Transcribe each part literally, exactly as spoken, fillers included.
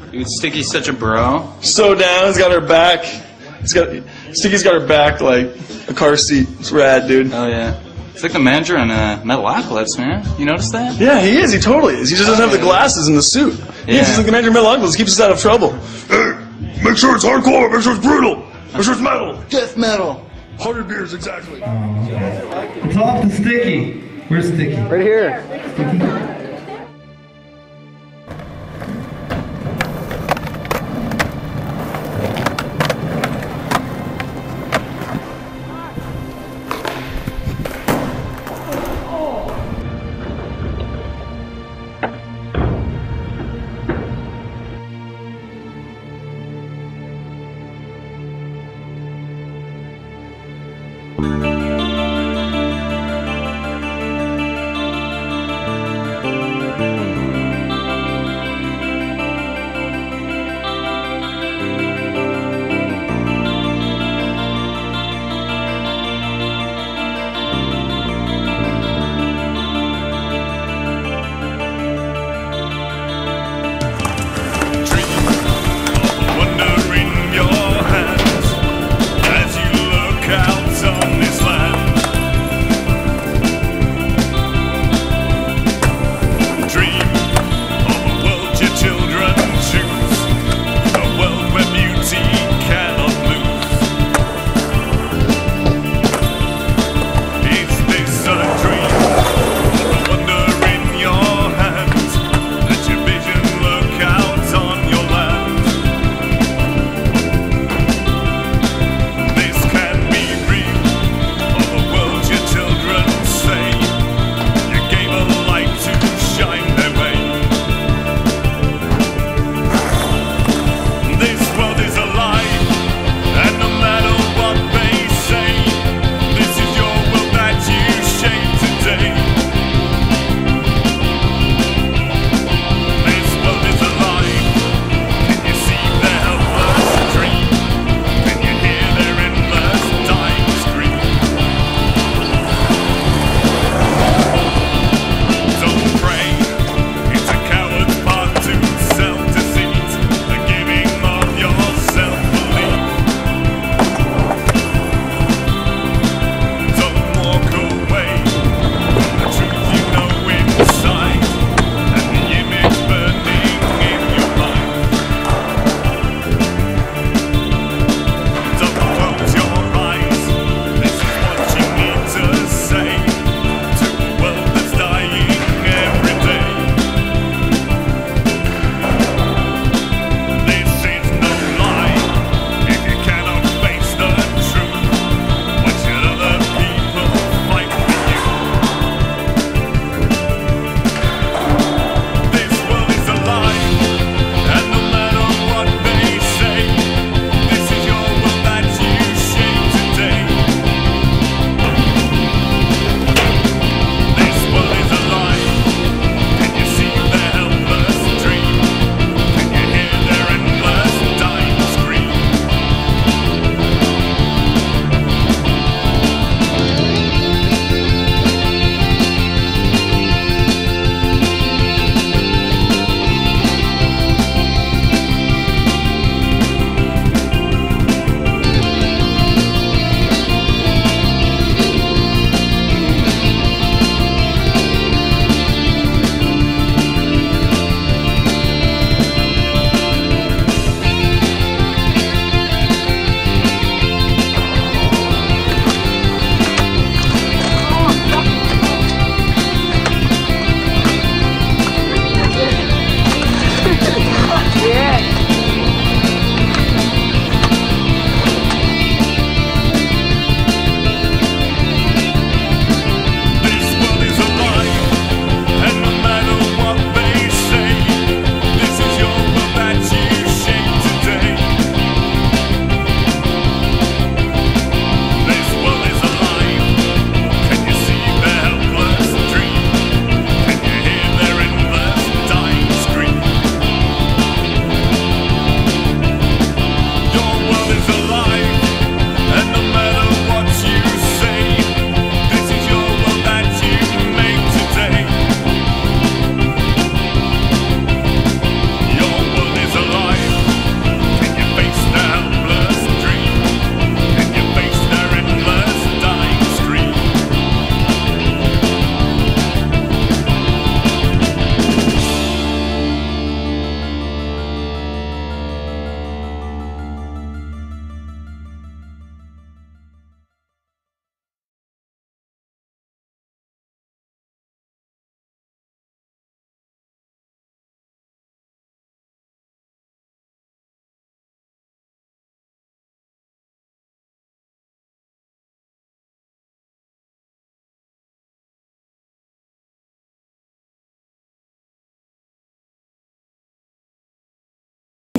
Dude, Sticky's such a bro. So down, he's got her back. He's got Sticky's got her back like a car seat. It's rad, dude. Oh yeah. He's like the manager on uh, Metal Apocalypse, man. You notice that? Yeah, he is. He totally is. He just doesn't have the glasses and the suit. He Yeah. is. He's like the manager of Metal Apocalypse. Keeps us out of trouble. Hey, make sure it's hardcore. Make sure it's brutal. Make sure it's metal. Death metal. Hundred beers exactly. It's off to Sticky. Where's Sticky? Right here. Sticky.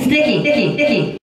Sticky, sticky, sticky.